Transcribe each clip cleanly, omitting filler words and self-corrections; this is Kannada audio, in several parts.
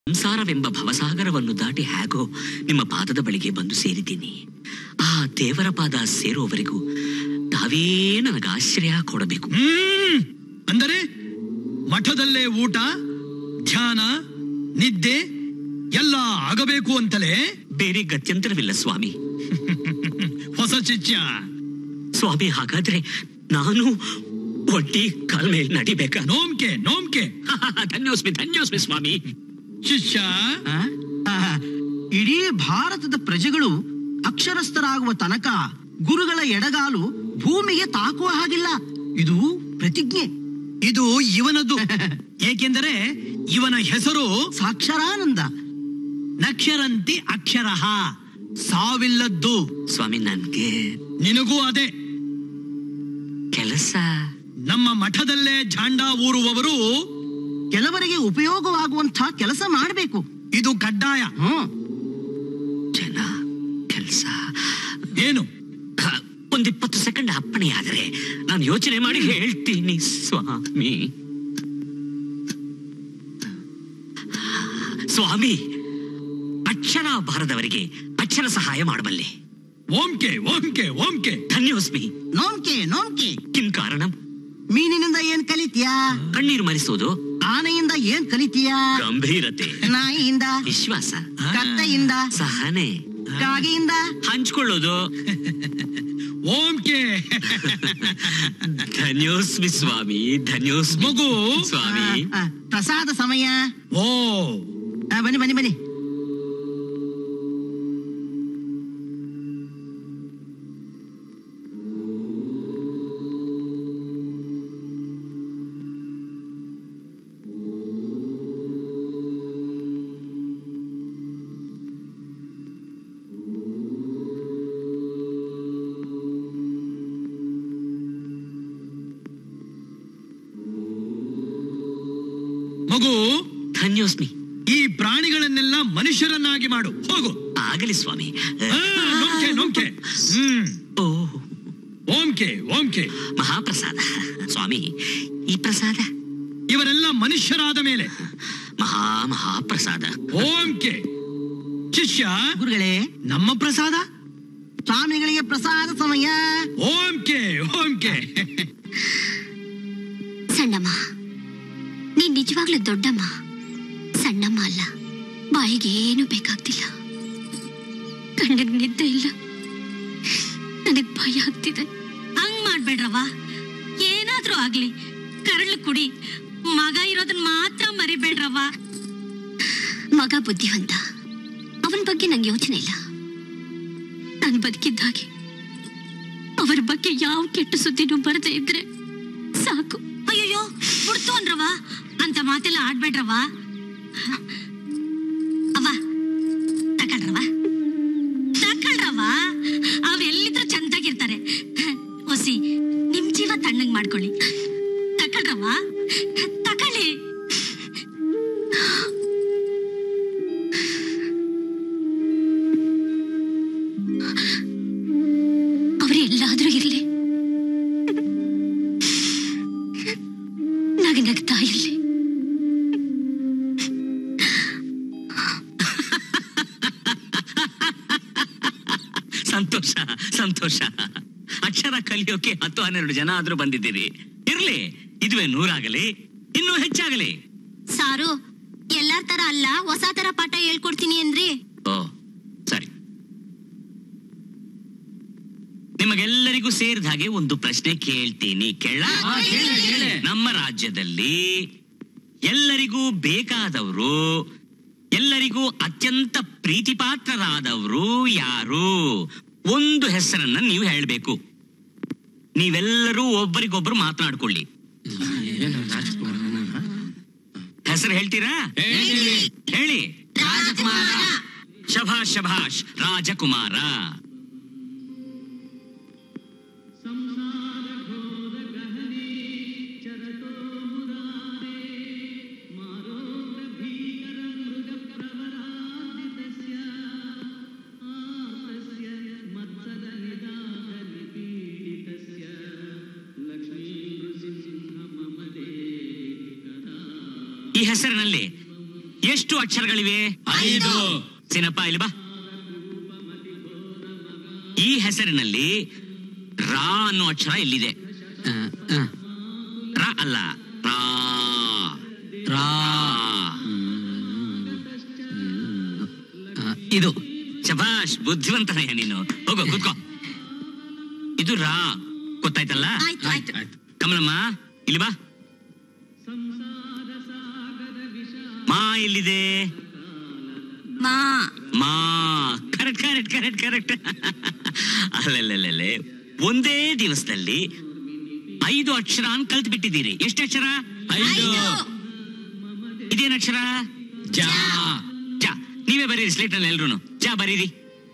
ಸಂಸಾರವೆಂಬ ಭವಸಾಗರವನ್ನು ದಾಟಿ ಹೇಗೋ ನಿಮ್ಮ ಪಾದದ ಬಳಿಗೆ ಬಂದು ಸೇರಿದ್ದೀನಿ. ಆ ದೇವರ ಪಾದ ಸೇರುವವರೆಗೂ ತಾವೇ ನನಗೆ ಆಶ್ರಯ ಕೊಡಬೇಕು. ಅಂದರೆ ಮಠದಲ್ಲೇ ಊಟ, ಧ್ಯಾನ, ನಿದ್ದೆ ಎಲ್ಲ ಆಗಬೇಕು ಅಂತಲೇ? ಬೇರೆ ಗತ್ಯಂತರವಿಲ್ಲ ಸ್ವಾಮಿ. ಹೊಸ ಶಿಷ್ಯ ಸ್ವಾಮಿ, ಹಾಗಾದ್ರೆ ನಾನು ಒಡ್ಡಿ ಕಾಲ ಮೇಲೆ ನಡಿಬೇಕಾ? ನೋಮ್ಕೆ ನೋಮ್ಕೆ. ಧನ್ಯೋಸ್ಮಿ ಧನ್ಯೋಸ್ಮಿ ಸ್ವಾಮಿ. ಶಿಷ್ಯ, ಇಡೀ ಭಾರತದ ಪ್ರಜೆಗಳು ಅಕ್ಷರಸ್ಥರಾಗುವ ತನಕ ಗುರುಗಳ ಎಡಗಾಲು ಭೂಮಿಗೆ ತಾಕುವ ಹಾಗಿಲ್ಲ. ಇದು ಪ್ರತಿಜ್ಞೆ. ಇದು ಇವನದು. ಏಕೆಂದರೆ ಇವನ ಹೆಸರು ಸಾಕ್ಷರಾನಂದ. ನಕ್ಷರಂತಿ ಅಕ್ಷರಃ, ಸಾವಿಲ್ಲದ್ದು. ಸ್ವಾಮಿ, ನನ್ಗೆ ನಿನಗೂ ಅದೇ ಕೆಲಸ. ನಮ್ಮ ಮಠದಲ್ಲೇ ಝಾಂಡಾ ಊರುವವರು ಕೆಲವರಿಗೆ ಉಪಯೋಗವಾಗುವಂತ ಕೆಲಸ ಮಾಡಬೇಕು. ಇದು ಕಡ್ಡಾಯ. ಜನ, ಕೆಲಸ ಏನು? ಒಂದು 20 ಸೆಕೆಂಡ್ ಅಪ್ಪಣೆ ಆದರೆ ನಾನು ಯೋಚನೆ ಮಾಡಿ ಹೇಳ್ತೀನಿ ಸ್ವಾಮಿ. ಸ್ವಾಮಿ, ಅಕ್ಷರ ಬಾರದವರಿಗೆ ಅಕ್ಷರ ಸಹಾಯ ಮಾಡಬಲ್ಲೆ. ಓಂಕೆ ಓಂಕೆ ಓಂಕೆ. ಧನ್ಯೋಸ್ಮಿ. ನೋಮ್ಕೆ ನೋಮ್ಕೆ. ಕಿಂ ಕಾರಣಂ? ಮೀನಿನಿಂದ ಏನ್ ಕಲಿತೀಯಾ? ಕಣ್ಣೀರು ಮರಿಸೋದು. ಆನೆಯಿಂದ ಏನ್ ಕಲಿತೀಯಾ? ಗಂಭೀರತೆ. ನಾಯಿಯಿಂದ ವಿಶ್ವಾಸ. ಕತ್ತೆಯಿಂದ ಸಹನೆ. ಕಾಗೆಯಿಂದ ಹಂಚ್ಕೊಳ್ಳೋದು. ಓಂಕೆ. ಧನ್ಯೋಸ್ಮಿ ಸ್ವಾಮಿ, ಧನ್ಯೋಸ್ಮಿ. ಮಗು ಸ್ವಾಮಿ, ಪ್ರಸಾದ ಸಮಯ. ಓ, ಬನ್ನಿ ಬನ್ನಿ ಬನ್ನಿ. ಮಗು, ಧನ್ಯೋಸ್ಮಿ. ಈ ಪ್ರಾಣಿಗಳನ್ನೆಲ್ಲ ಮನುಷ್ಯರನ್ನಾಗಿ ಮಾಡು. ಹೋಗು. ಆಗಲಿ ಸ್ವಾಮಿ. ನೋಂಕೆ ನೋಂಕೆ. ಓ, ಓಂಕೆ ಓಂಕೆ. ಮಹಾಪ್ರಸಾದ. ಸ್ವಾಮಿ, ಈ ಪ್ರಸಾದ ಇವರೆಲ್ಲ ಮನುಷ್ಯರಾದ ಮೇಲೆ ಮಹಾಪ್ರಸಾದ. ಓಂಕೆ. ಶಿಷ್ಯ, ಗುರುಗಳೇ, ನಮ್ಮ ಪ್ರಸಾದ. ಸ್ವಾಮಿಗಳಿಗೆ ಪ್ರಸಾದ ಸಮಯ. ಓಂಕೆ ಓಂಕೆ. ಸಣ್ಣಮ್ಮ, ನೀನ್ ನಿಜವಾಗ್ಲೂ ದೊಡ್ಡಮ್ಮ, ಸಣ್ಣಮ್ಮ ಅಲ್ಲ. ಬಾಯಿಗೆ ಏನು ಬೇಕಾಗ್ತಿಲ್ಲ, ಕಣ್ಣಿಗೆ ನಿದ್ದೆ ಇಲ್ಲ, ನನಗ್ ಭಯ ಆಗ್ತಿದೆ. ಹಂಗ್ ಮಾಡ್ಬೇಡ್ರವ. ಏನಾದ್ರೂ ಆಗ್ಲಿ, ಕರಳು ಕುಡಿ. ಮಗ ಇರೋದನ್ನ ಮಾತ್ರ ಮರಿಬೇಡ್ರವ. ಮಗ ಬುದ್ಧಿವಂತ, ಅವನ ಬಗ್ಗೆ ನಂಗೆ ಯೋಚನೆ ಇಲ್ಲ. ನಾನು ಬದುಕಿದ್ದಾಗೆ ಅವರ ಬಗ್ಗೆ ಯಾವ ಕೆಟ್ಟ ಸುದ್ದಿನೂ ಬರದೇ ಇದ್ರೆ ಸಾಕು. ಅಯ್ಯೋ, ಬಿಡ್ತು ಅಂದ್ರವ. ಅಂತ ಮಾತೆಲ್ಲ ಆಡ್ಬೇಡ್ರವ. ಅವ ತಕಳ್ರವ, ತಕಳ್ರವ. ಅವೆಲ್ಲಿದ್ರು ಚಂದಾಗಿರ್ತಾರೆ. ಹೊಸಿ, ನಿಮ್ ಜೀವ ತಣ್ಣಗ್ ಮಾಡ್ಕೊಳ್ಳಿ. ತಕಳ್ರವ, ತಕಳಿ. ಅವರೆಲ್ಲಾದ್ರೂ ಇರ್ಲಿ, ನಗ್ತಾ ಇರ್ಲಿ. ಸಂತೋಷ ಸಂತೋಷ. ಅಕ್ಷರ ಕಲಿಯೋಕೆ 10-12 ಜನ ಆದ್ರೂ ಬಂದಿದ್ದೀರಿ. ಇರ್ಲಿ, ಇದುವೇ 100 ಆಗಲಿ, ಇನ್ನೂ ಹೆಚ್ಚಾಗಲಿ. ಸಾರು, ಎಲ್ಲಾರ ತರ ಅಲ್ಲ, ಹೊಸ ತರ ಪಾಠ ಹೇಳ್ಕೊಡ್ತೀನಿ ಅಂದ್ರಿ. ಓ, ಸರಿ. ನಿಮಗೆಲ್ಲರಿಗೂ ಸೇರಿದ ಹಾಗೆ ಒಂದು ಪ್ರಶ್ನೆ ಕೇಳ್ತೀನಿ, ಕೇಳ? ನಮ್ಮ ರಾಜ್ಯದಲ್ಲಿ ಎಲ್ಲರಿಗೂ ಬೇಕಾದವರು, ಎಲ್ಲರಿಗೂ ಅತ್ಯಂತ ಪ್ರೀತಿಪಾತ್ರರಾದವರು ಯಾರು? ಒಂದು ಹೆಸರನ್ನ ನೀವು ಹೇಳಬೇಕು. ನೀವೆಲ್ಲರೂ ಒಬ್ಬರಿಗೊಬ್ಬರು ಮಾತನಾಡ್ಕೊಳ್ಳಿ. ಹೆಸರು ಹೇಳ್ತೀರಾ? ಹೇಳಿ. ಶಭಾಷ್ ಶಭಾಷ್, ರಾಜಕುಮಾರ. ಈ ಹೆಸರಿನಲ್ಲಿ ಎಷ್ಟು ಎಷ್ಟು ಅಕ್ಷರಗಳಿವೆ? 5. ಸಿನಪ್ಪ ಇಲ್ಲಿ ಬಾ. ಈ ಹೆಸರಿನಲ್ಲಿ ರಾ ಅನ್ನೋ ಅಕ್ಷರ ಎಲ್ಲಿದೆ? ರಾ ಅಲ್ಲ, ರಾ. ರಾ. ಇದು. ಶಭಾಷ್, ಬುದ್ಧಿವಂತನಯ್ಯ ನೀನು. ಹೋಗೋ ಕೂತ್ಕೋ. ಇದು ರಾ, ಗೊತ್ತಾಯ್ತಲ್ಲ? ಆಯ್ತು ಆಯ್ತು. ಕಮಲಮ್ಮ ಇಲ್ಲಿ ಬಾ. ಮಾ ಎಲ್ಲಿದೆ? ಮಾ. ಮಾ. Correct correct correct correct. ಅಲ್ಲಲ್ಲೇ ಒಂದೇ ದಿವಸದಲ್ಲಿ 5 ಅಕ್ಷರ ಕಲ್ತು ಬಿಟ್ಟಿದ್ದೀರಿ. ಎಷ್ಟು ಅಕ್ಷರ? 5. ಇದೇನು ಅಕ್ಷರ? ಜಾ. ಜಾ. ನೀವೇ ಬರೀರಿ ಸ್ಲೇಟ್ ನಲ್ಲಿ ಎಲ್ರು. ಜಾ ಬರೀರಿ.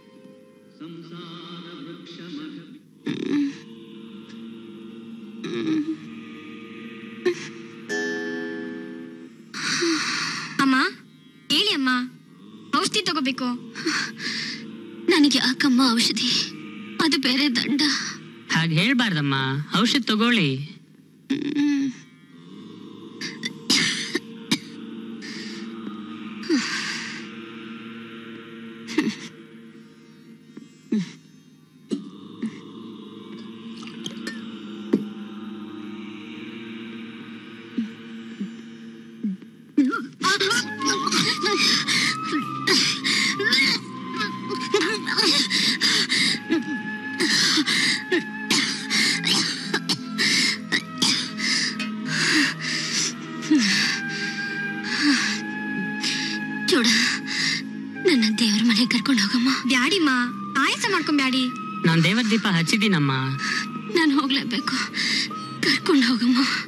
ಅಮ್ಮ ಹೇಳಿ ಅಮ್ಮ, ಔಷಧಿ ತಗೋಬೇಕು. ನನಗೆ ಯಾಕಮ್ಮ ಔಷಧಿ? ಅದು ಬೇರೆ ದಂಡ. ಹಾಗೆ ಹೇಳ್ಬಾರ್ದಮ್ಮ, ಔಷಧ ತಗೊಳ್ಳಿ. ಚೂಡ, ನನ್ನ ದೇವ್ರ ಮನೆ ಕರ್ಕೊಂಡು ಹೋಗಮ್ಮ. ಬ್ಯಾಡಿಮ್ಮ, ಆಯಾಸ ಮಾಡ್ಕೊಂಬ್ಯಾಡಿ. ನಾನ್ ದೇವರ ದೀಪ ಹಚ್ಚಿದ್ದೀನಮ್ಮ. ನಾನು ಹೋಗ್ಲೇಬೇಕು, ಕರ್ಕೊಂಡು ಹೋಗಮ್ಮ.